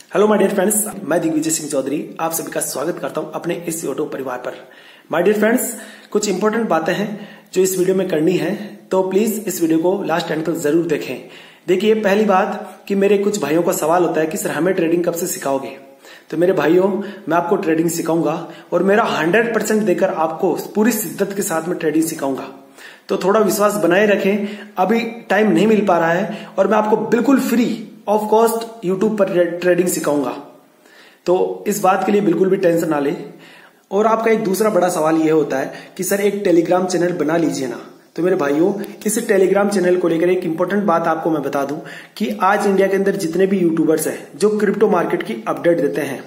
Hello my dear friends, मैं दिग्विजय सिंह चौधरी आप सभी का स्वागत करता हूं अपने इस यूट्यूब परिवार पर। माय डियर फ्रेंड्स, कुछ इंपॉर्टेंट बातें हैं जो इस वीडियो में करनी है, तो प्लीज इस वीडियो को लास्ट एंड तक जरूर देखें। देखिए, पहली बात कि मेरे कुछ भाइयों का सवाल होता है कि सर हमें ट्रेडिंग कब से सिखाओगे। तो मेरे भाइयों, मैं आपको ट्रेडिंग सिखाऊंगा और मेरा 100% देकर आपको पूरी शिद्दत के साथ में ट्रेडिंग सिखाऊंगा। तो थोड़ा विश्वास बनाए रखें, अभी टाइम नहीं मिल पा रहा है और मैं आपको बिल्कुल फ्री ऑफ कॉस्ट यूट्यूब पर ट्रेडिंग सिखाऊंगा। तो इस बात के लिए बिल्कुल भी टेंशन ना ले। और आपका एक दूसरा बड़ा सवाल यह होता है कि सर एक टेलीग्राम चैनल बना लीजिए ना। तो मेरे भाइयों, इस टेलीग्राम चैनल को लेकर एक इंपॉर्टेंट बात आपको मैं बता दूं कि आज इंडिया के अंदर जितने भी यूट्यूबर्स हैं जो क्रिप्टो मार्केट की अपडेट देते हैं,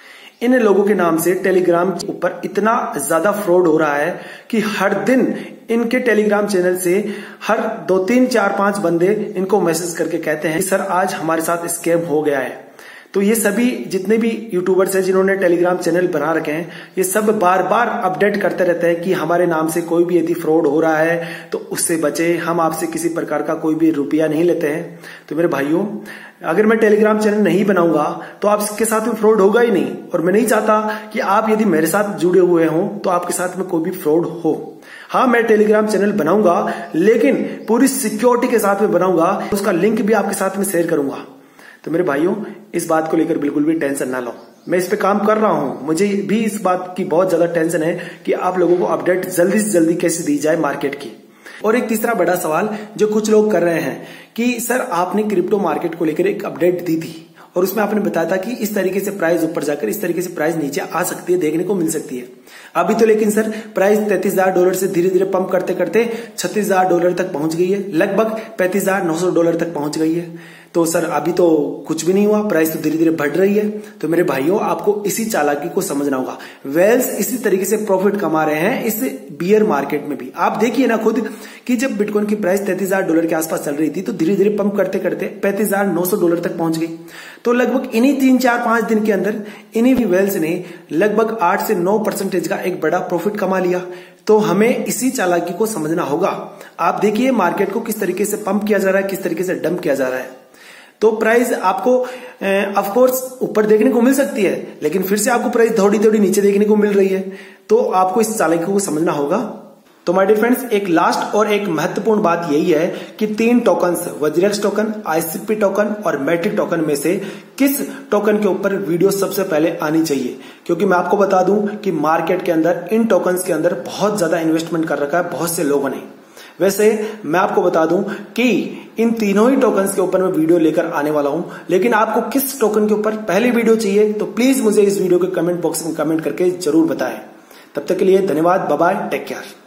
इन लोगों के नाम से टेलीग्राम के ऊपर इतना ज्यादा फ्रॉड हो रहा है कि हर दिन इनके टेलीग्राम चैनल से हर 2, 3, 4, 5 बंदे इनको मैसेज करके कहते हैं सर आज हमारे साथ स्कैम हो गया है। तो ये सभी जितने भी यूट्यूबर्स हैं जिन्होंने टेलीग्राम चैनल बना रखे हैं, ये सब बार बार अपडेट करते रहते हैं कि हमारे नाम से कोई भी यदि फ्रॉड हो रहा है तो उससे बचे, हम आपसे किसी प्रकार का कोई भी रुपया नहीं लेते हैं। तो मेरे भाइयों, अगर मैं टेलीग्राम चैनल नहीं बनाऊंगा तो आपके साथ में फ्रॉड होगा ही नहीं, और मैं नहीं चाहता कि आप यदि मेरे साथ जुड़े हुए हो तो आपके साथ में कोई भी फ्रॉड हो। हाँ, मैं टेलीग्राम चैनल बनाऊंगा, लेकिन पूरी सिक्योरिटी के साथ में बनाऊंगा, उसका लिंक भी आपके साथ में शेयर करूंगा। तो मेरे भाइयों, इस बात को लेकर बिल्कुल भी टेंशन ना लो, मैं इस पे काम कर रहा हूं। मुझे भी इस बात की बहुत ज्यादा टेंशन है कि आप लोगों को अपडेट जल्दी से जल्दी कैसे दी जाए मार्केट की। और एक तीसरा बड़ा सवाल जो कुछ लोग कर रहे हैं कि सर आपने क्रिप्टो मार्केट को लेकर एक अपडेट दी थी और उसमें आपने बताया था कि इस तरीके से प्राइस ऊपर जाकर इस तरीके से प्राइस नीचे आ सकती है, देखने को मिल सकती है। अभी तो लेकिन सर प्राइस $33,000 से धीरे धीरे पंप करते करते $36,000 तक पहुंच गई है, लगभग $35,900 तक पहुंच गई है। तो सर अभी तो कुछ भी नहीं हुआ, प्राइस तो धीरे धीरे बढ़ रही है। तो मेरे भाइयों, आपको इसी चालाकी को समझना होगा। वेल्स इसी तरीके से प्रॉफिट कमा रहे हैं इस बियर मार्केट में भी। आप देखिए ना खुद कि जब बिटकॉइन की प्राइस $33,000 के आसपास चल रही थी तो धीरे धीरे पंप करते करते $35,900 तक पहुंच गई। तो लगभग इन्हीं 3, 4, 5 दिन के अंदर इन्हीं भी वेल्स ने लगभग 8 से 9% का एक बड़ा प्रॉफिट कमा लिया। तो हमें इसी चालाकी को समझना होगा। आप देखिए मार्केट को किस तरीके से पंप किया जा रहा है, किस तरीके से डंप किया जा रहा है। तो प्राइस आपको ऑफ कोर्स ऊपर देखने को मिल सकती है, लेकिन फिर से आपको प्राइस थोड़ी थोड़ी नीचे देखने को मिल रही है। तो आपको इस चालाकी को समझना होगा। तो माय डियर फ्रेंड्स, एक लास्ट और एक महत्वपूर्ण बात यही है कि 3 tokens, WazirX token, ICP token और मैट्रिक टोकन में से किस टोकन के ऊपर वीडियो सबसे पहले आनी चाहिए। क्योंकि मैं आपको बता दूं कि मार्केट के अंदर इन टोकन्स के अंदर बहुत ज्यादा इन्वेस्टमेंट कर रखा है बहुत से लोगों ने। वैसे मैं आपको बता दूं कि इन तीनों ही टोकन्स के ऊपर मैं वीडियो लेकर आने वाला हूं, लेकिन आपको किस टोकन के ऊपर पहले वीडियो चाहिए तो प्लीज मुझे इस वीडियो के कमेंट बॉक्स में कमेंट करके जरूर बताएं। तब तक के लिए धन्यवाद, बाय बाय, टेक केयर।